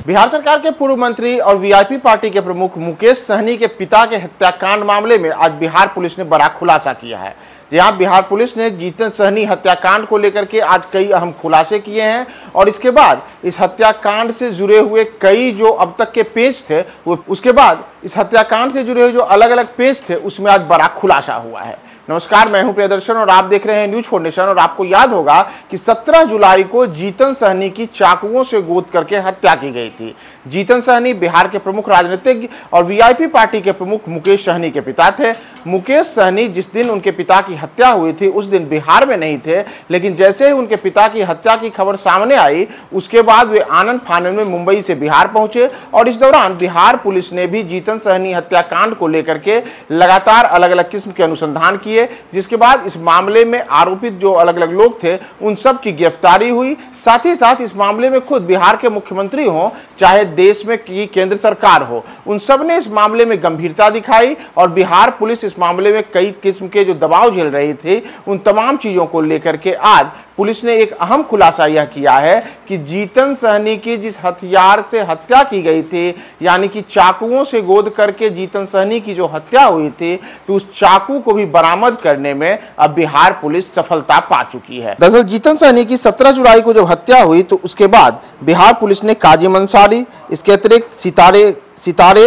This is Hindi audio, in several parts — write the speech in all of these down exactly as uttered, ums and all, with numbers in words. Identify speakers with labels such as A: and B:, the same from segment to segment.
A: बिहार सरकार के पूर्व मंत्री और वीआईपी पार्टी के प्रमुख मुकेश सहनी के पिता के हत्याकांड मामले में आज बिहार पुलिस ने बड़ा खुलासा किया है। जहां बिहार पुलिस ने जीतन सहनी हत्याकांड को लेकर के आज कई अहम खुलासे किए हैं और इसके बाद इस हत्याकांड से जुड़े हुए कई जो अब तक के पेज थे वो उसके बाद इस हत्याकांड से जुड़े हुए जो अलग अलग पेज थे उसमें आज बड़ा खुलासा हुआ है। नमस्कार, मैं हूं प्रियदर्शन और आप देख रहे हैं न्यूज फाउंडेशन। और आपको याद होगा कि सत्रह जुलाई को जीतन सहनी की चाकुओं से गोद करके हत्या की गई थी। जीतन सहनी बिहार के प्रमुख राजनीतिज्ञ और वीआईपी पार्टी के प्रमुख मुकेश सहनी के पिता थे। मुकेश सहनी जिस दिन उनके पिता की हत्या हुई थी उस दिन बिहार में नहीं थे, लेकिन जैसे ही उनके पिता की हत्या की खबर सामने आई उसके बाद वे आनन फानन में मुंबई से बिहार पहुंचे और इस दौरान बिहार पुलिस ने भी जीतन सहनी हत्याकांड को लेकर के लगातार अलग अलग किस्म के अनुसंधान किए, जिसके बाद इस मामले में आरोपित जो अलग अलग लोग थे उन सब की गिरफ्तारी हुई। साथ ही साथ इस मामले में खुद बिहार के मुख्यमंत्री हो चाहे देश में की केंद्र सरकार हो, उन सब ने इस मामले में गंभीरता दिखाई और बिहार पुलिस इस मामले में कई किस्म के जो दबाव झेल रही थी उन तमाम चीजों को लेकर के आज पुलिस ने एक अहम खुलासा यह किया है कि जीतन सहनी की जिस हथियार से हत्या की गई थी, यानी कि चाकुओं से गोद करके जीतन सहनी की जो हत्या हुई थी, तो उस चाकू को भी बरामद करने में अब बिहार पुलिस सफलता पा चुकी है। दरअसल जीतन सहनी की सत्रह जुलाई को जब हत्या हुई तो उसके बाद बिहार पुलिस ने काजिम अंसारी, इसके अतिरिक्त सितारे सितारे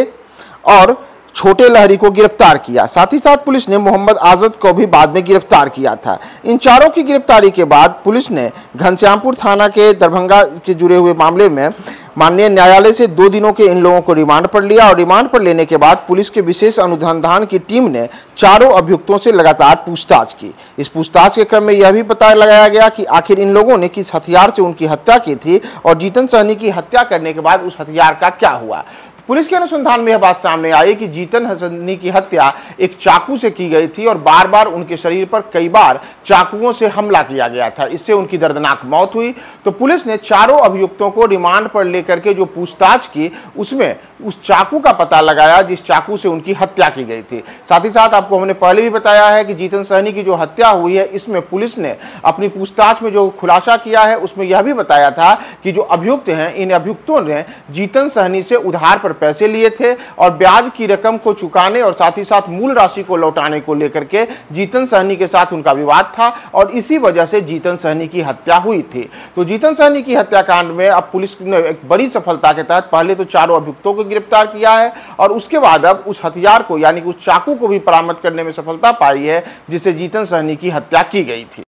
A: और छोटे लहरी को गिरफ्तार किया। साथ ही साथ पुलिस ने मोहम्मद आजद को भी बाद में गिरफ्तार किया था। इन चारों की गिरफ्तारी के बाद पुलिस ने घनश्यामपुर थाना के दरभंगा के जुड़े हुए मामले में माननीय न्यायालय से दो दिनों के इन लोगों को रिमांड पर लिया और रिमांड पर लेने के बाद पुलिस के विशेष अनुसंधान की टीम ने चारों अभियुक्तों से लगातार पूछताछ की। इस पूछताछ के क्रम में यह भी पता लगाया गया कि आखिर इन लोगों ने किस हथियार से उनकी हत्या की थी और जीतन सहनी की हत्या करने के बाद उस हथियार का क्या हुआ। पुलिस के अनुसंधान में यह बात सामने आई कि जीतन सहनी की हत्या एक चाकू से की गई थी और बार बार उनके शरीर पर कई बार चाकुओं से हमला किया गया था, इससे उनकी दर्दनाक मौत हुई। तो पुलिस ने चारों अभियुक्तों को रिमांड पर लेकर के जो पूछताछ की उसमें उस चाकू का पता लगाया जिस चाकू से उनकी हत्या की गई थी। साथ ही साथ आपको हमने पहले भी बताया है कि जीतन सहनी की जो हत्या हुई है इसमें पुलिस ने अपनी पूछताछ में जो खुलासा किया है उसमें यह भी बताया था कि जो अभियुक्त हैं इन अभियुक्तों ने जीतन सहनी से उधार पर पैसे लिए थे और ब्याज की रकम को चुकाने और साथ ही साथ मूल राशि को लौटाने को लेकर के जीतन सहनी के साथ उनका विवाद था और इसी वजह से जीतन सहनी की हत्या हुई थी। तो जीतन सहनी की हत्याकांड में अब पुलिस ने एक बड़ी सफलता के तहत पहले तो चारों अभियुक्तों को गिरफ्तार किया है और उसके बाद अब उस हथियार को यानी कि उस चाकू को भी बरामद करने में सफलता पाई है जिससे जीतन सहनी की हत्या की गई थी।